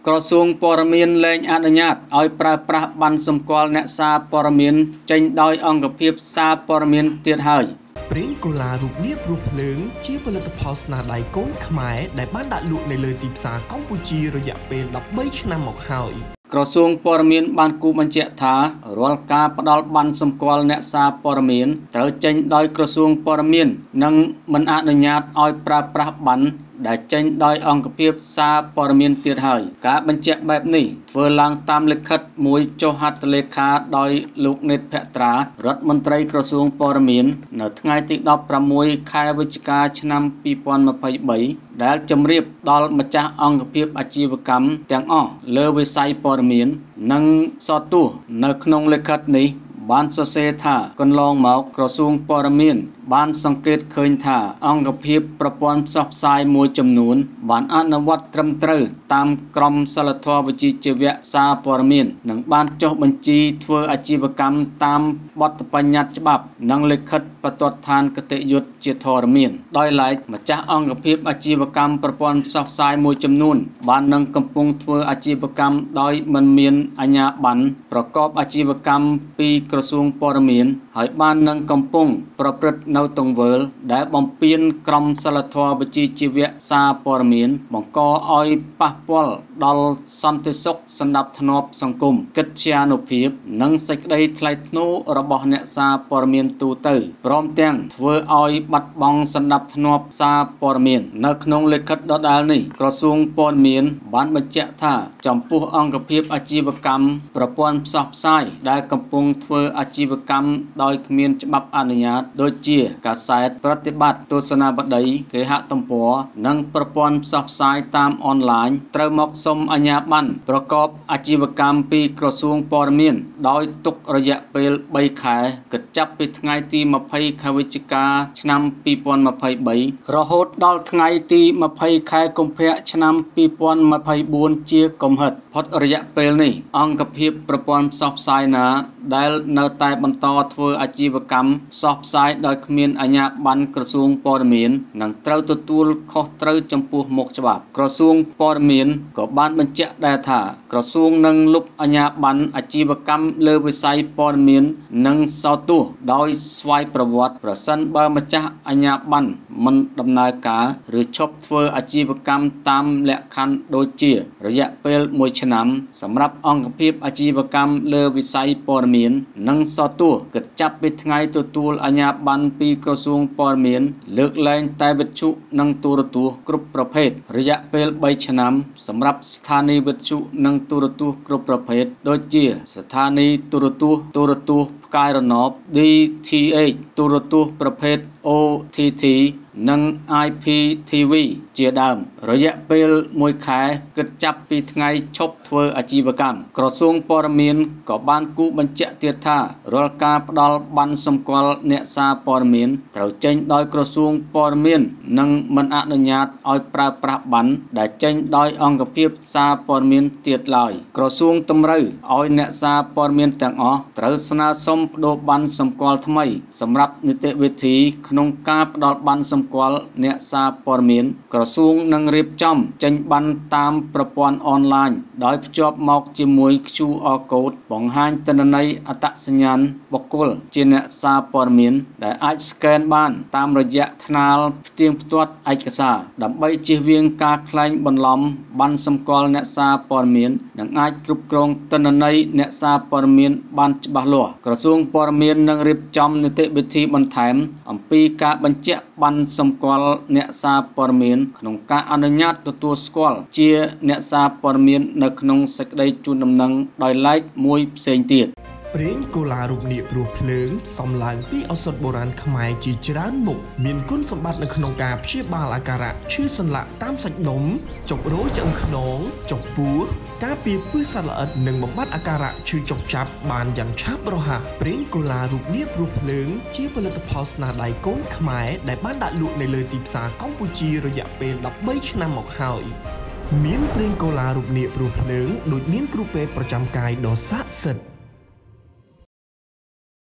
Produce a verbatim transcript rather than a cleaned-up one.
ក្រសួងព័ត៌មានលែងអនុញ្ញាតឲ្យប្រើប្រាស់ប័ណ្ណសម្គាល់អ្នកសារព័ត៌មានចេញដោយអង្គភាពសារព័ត៌មានទៀតហើយប្រេងកូឡារូបនាបរូបភ្លើងជាផលិតផលស្នាដៃកូនខ្មែរដែលបានដាក់លក់នៅលើទីផ្សារកម្ពុជារយៈពេលដប់បីឆ្នាំមកហើយក្រសួងព័ត៌មានបានគូបញ្ជាក់ថារាល់ការផ្ដល់ប័ណ្ណសម្គាល់អ្នកសារព័ត៌មានត្រូវចេញដោយក្រសួងព័ត៌មាននិងមិនអនុញ្ញាតឲ្យប្រើប្រាស់ប័ណ្ណដែលចេញដោយអង្គភាពសារព័ត៌មានទៀតហើយការបញ្ជាក់បែបនេះធ្វើឡើងតាមលិខិតមួយចុះហត្ថលេខាដោយលោកនេតភក្ត្រារដ្ឋមន្ត្រីក្រសួងព័ត៌មាននៅថ្ងៃទីដប់ប្រាំមួយខែវិច្ឆិកាឆ្នាំពីរពាន់ម្ភៃបីដែលជម្រាបដល់ម្ចាស់អង្គភាពអាជីវកម្មទាំងអស់លើវិស័យព័ត៌មាននិងសតទោសនៅក្នុងលិខិតនេះបានសរសេរថាកន្លងមកក្រសួងព័ត៌មានបានសង្កេតឃើញថាអង្គភាពប្រព័ន្ធផ្សព្វផ្សាយមួយចំនួនបានអនុវត្តត្រឹមត្រូវតាមក្រមសីលធម៌វិជ្ជាជីវៈសារព័ត៌មាននិងបានចុះបញ្ជីធ្វើអាជីវកម្មតាមបទបញ្ញត្តិច្បាប់និងលិខិតបទដ្ឋានគតិយុត្តជាធរមានដោយឡែកម្ចាស់អង្គភាពអាជីវកម្មប្រព័ន្ធផ្សព្វផ្សាយមួយចំនួនបាននឹងកំពុងធ្វើអាជីវកម្មដោយមិនមានអាជ្ញាប័ណ្ណប្រកបអាជីវកម្មពីក្រសួងព័ត៌មានហើយបាននឹងកំពុងប្រព្រឹត្តនៅទង្វើដែលបំពានក្រមសីលធម៌វិជ្ជាជីវៈសារព័ត៌មានបង្កឲ្យប៉ះពាល់ដល់សន្តិសុខសណ្ដាប់ធ្នាប់សង្គមកិត្យានុភាពនិងសេចក្តីថ្លៃថ្នូររបស់អ្នកសារព័ត៌មានទូទៅព្រមទាំងធ្វើឲ្យបាត់បង់សណ្ដាប់ធ្នាប់សារព័ត៌មាននៅក្នុងលិខិតដដែលនេះក្រសួងព័ត៌មានបានបញ្ជាក់ថាចំពោះអង្គភាពអាជីវកម្មប្រព័ន្ធផ្សព្វផ្សាយដែលកំពុងធ្វើអាជីវកម្មដោយគ្មានច្បាប់អនុញ្ញាតដូចជាកាសែតប្រតិបត្តិទស្សនាបតីគេហទំព័រនិងប្រព័ន្ធផ្សព្វផ្សាយតាមអនឡាញត្រូវមកសុំអាជ្ញាប័ណ្ណប្រកបអាជីវកម្មពីក្រសួងព័ត៌មានដោយទុករយៈពេលបីខែគិតចាប់ពីថ្ងៃទីម្ភៃខែវិច្ឆិកាឆ្នាំពីរពាន់ម្ភៃបីរហូតដល់ថ្ងៃទីម្ភៃខែកុម្ភៈឆ្នាំពីរពាន់ម្ភៃបួនជាកំហិតផុតរយៈពេលនេះអង្គភាពប្រព័ន្ធផ្សព្វផ្សាយណាដែលនៅតែបន្តធ្វើអាជីវកម្មផ្សព្វផ្សាយដោយគ្មានអាជ្ញាប័ណ្ណក្រសួងព័ត៌មាននឹងត្រូវទទួលខុសត្រូវចំពោះមុខច្បាប់ក្រសួងព័ត៌មានក៏បានបញ្ជាក់ដែរថាក្រសួងនឹងលុបអាជ្ញាប័ណ្ណអាជីវកម្មលើវិស័យព័ត៌មាននិងសោតទោសដោយស្វ័យប្រវត្តិប្រសិនបើម្ចាស់អាជ្ញាប័ណ្ណមិនដំណើរការឬឈប់ធ្វើអាជីវកម្មតាមលក្ខខណ្ឌដូចជារយៈពេលមួយឆ្នាំសម្រាប់អង្គភាពអាជីវកម្មលើវិស័យព័ត៌មាននិងសោតទោសគិតចាប់ពីថ្ងៃទទួលអាជ្ញាប័ណ្ណពីក្រសួងព័ត៌មានលើកលែងតែវិទ្យុនិងទូរទស្សន៍គ្រប់ប្រភេទរយៈពេលបីឆ្នាំសម្រាប់ស្ថានីយវិទ្យុនិងទូរទស្សន៍គ្រប់ប្រភេទដូចជាស្ថានីយទូរទស្សន៍ទូរទស្សន៍ផ្កាយរណប ឌី ធី អេច ទូរទស្សន៍ប្រភេទ អូ ធី ធី និង អាយ พี ធី វី ជាដើមរយៈពេលមួយខែគិតចាប់ពីថ្ងៃឈប់ធ្វើអាជីវកម្មក្រសួងព័ត៌មានក៏បានគូបញ្ជាក់ទៀតថារាល់ការផ្ដល់ប័ណ្ណសម្គាល់អ្នកសារព័ត៌មានត្រូវចេញដោយក្រសួងព័ត៌មាននិងមិនអនុញ្ញាតឲ្យប្រើប្រាស់ប័ណ្ណដែលចេញដោយអង្គភាពសារព័ត៌មានទៀតឡើយក្រសួងតម្រូវឲ្យអ្នកសារព័ត៌មានទាំងអស់ត្រូវស្នើសុំប្តូរប័ណ្ណសម្គាល់ថ្មីសម្រាប់នីតិវិធីក្នុងការផ្ដល់ប័ណ្ណសម្គាល់អ្នកសារព័ត៌មានក្រសួងនឹងរៀបចំចេញប័ណ្ណតាមប្រព័ន្ធអនឡាញដោយភ្ជាប់មកជាមួយ ಕ್យូ អារ code បង្ហាញទិន្នន័យអត្តសញ្ញាណបុគ្គលជាអ្នកសារព័ត៌មានដែលអាចស្កេនបានតាមរយៈថ្នាលផ្ទៀងផ្ទាត់ឯកសារដើម្បីជៀសវាងការក្លែងបន្លំប័ណ្ណសម្គាល់អ្នកសារព័ត៌មាននិងអាចគ្រប់គ្រងទិន្នន័យអ្នកសារព័ត៌មានបានច្បាស់លាស់ក្រសួងព័ត៌មាននឹងរៀបចំនីតិវិធីបន្ថែមអំពីការបញ្ជាក់ប័ណ្ណសម្គាល់អ្នកសារព័ត៌មានក្នុងការអនុញ្ញាតទទួលស្គាល់ជាអ្នកសារព័ត៌មាននៅក្នុងសេចក្តីជូនដំណឹងដោយឡែកមួយផ្សេងទៀតប្រេងកូឡារូបនាគព្រោះភ្លើងផ្សំឡើងពីឱសថបុរាណខ្មែរជាច្រើនមុខមានគុណសម្បត្តិនៅក្នុងការព្យាបាលអាការៈឈឺសន្លាក់តាមសាច់ដុំចុករោឆ្អឹងខ្នងចុកពោះការពារពឹសសត្វល្អិតនិងបំបត្តិអាការៈឈឺចុកចាប់បានយ៉ាងឆាប់រហ័សប្រេងកូឡារូបនាគព្រោះភ្លើងជាផលិតផលស្នាដៃកូនខ្មែរដែលបានដាក់លក់នៅលើទីផ្សារកម្ពុជារយៈពេលដប់បីឆ្នាំមកហើយមានប្រេងកូឡារូបនាគព្រោះភ្លើងដូចមានគ្រូពេទ្យប្រចាំកាយដ៏ស័ក្តិសិទ្ធិ